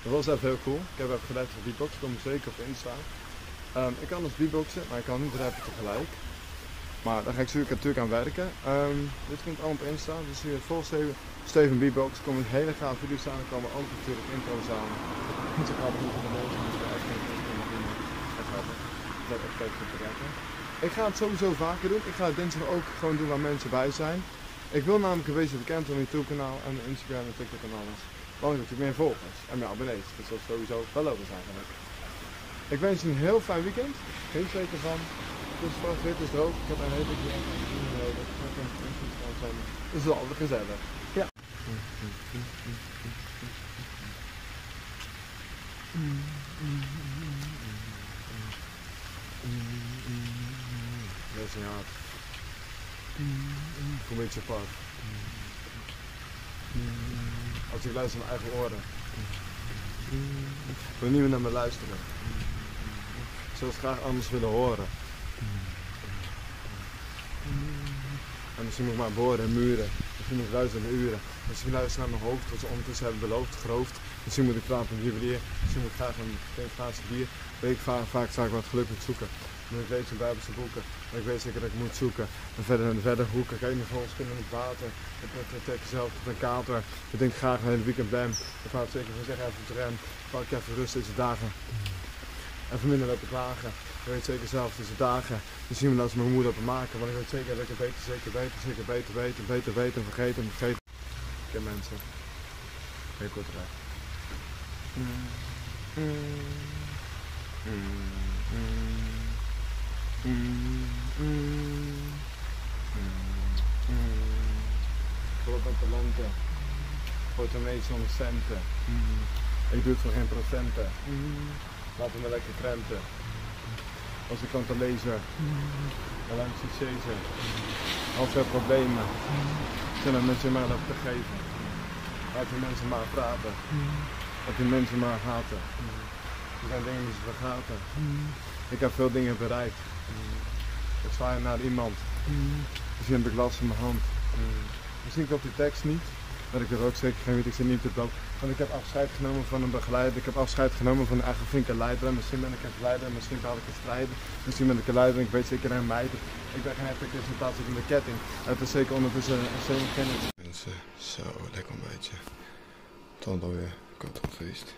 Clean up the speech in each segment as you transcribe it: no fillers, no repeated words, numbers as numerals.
Dat was even heel cool. Ik heb even geleerd van beatboxen, kom zeker op Insta. Ik kan dus beatboxen, maar ik kan niet rappen tegelijk. Maar daar ga ik natuurlijk aan werken. Dit komt allemaal op Insta, dus zie je het vol Steven Beatbox. Er komen hele gaaf video's aan, er komen ook natuurlijk intro's aan. Niet zo grappig hoe de mensen moeten echt geen dat echt even te bereiken. Ik ga het sowieso vaker doen. Ik ga het dinsdag ook gewoon doen waar mensen bij zijn. Ik wil namelijk een beetje bekend op mijn YouTube kanaal en Instagram en TikTok en alles. Want ik heb natuurlijk meer volgers en meer abonnees. Dus dat is sowieso wel logisch eigenlijk. Ik wens je een heel fijn weekend. Geen zeker van. Het is zwart-wit, het is droog. Ik heb een hele beetje nodig. Het is altijd gezellig. Ja. Dat is niet hard. Ik voel een beetje apart. Als ik luister naar mijn eigen oren. Ik wil niet meer naar me luisteren. Ik zou het graag anders willen horen. En misschien moet ik maar boren en muren. Misschien moet ik luisteren naar uren. Misschien luisteren naar mijn hoofd wat ze ondertussen hebben beloofd, geroofd. Misschien moet ik praten met juwelier. Misschien moet ik graag een glaasje bier. Weet ik vaak zou ik wat geluk moet zoeken. Maar ik weet zijn Bijbelse boeken. Maar ik weet zeker dat ik moet zoeken. En verder hoeken. Kijk naar volgens kunnen in het water. Ik trek jezelf tot een kater. Ik denk graag een hele weekend bam. Ik ga het zeker van zeggen even op de rem. Pak ik even rust deze dagen. Even minder lopen klagen. Ik weet zeker zelf deze dagen. Dus zien we dat ze mijn moeder op maken. Want ik weet zeker dat ik het beter weten en vergeten. Ik ken mensen. Heel kort eruit. Geloof aan talenten. Portemonnee zonder centen. Ik doe het voor geen procenten. Laten we lekker krenten. Als ik kan te lezen. En lang successen. Als er problemen. Zijn er mensen maar op te geven. Laat die mensen maar praten. Laat die mensen maar haten. Er zijn dingen die ze vergaten. Ik heb veel dingen bereikt. Ik zwaai naar iemand. Misschien heb ik last van mijn hand. Misschien klopt die tekst niet. Maar ik heb ook zeker geen weet, ik zit niet op de blok. Want ik heb afscheid genomen van een begeleider. Ik heb afscheid genomen van een eigen flinke leider. Misschien ben ik een leider, misschien kan ik een strijder. Misschien ben ik een leider en ik weet zeker een meid. Ik ben geen echte presentatie in de ketting. Het is zeker ondertussen een semi-kennis. Mensen, zo lekker een beetje. Tot alweer, kort feest.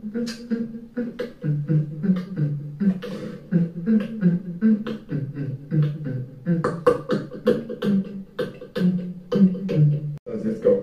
Let's go.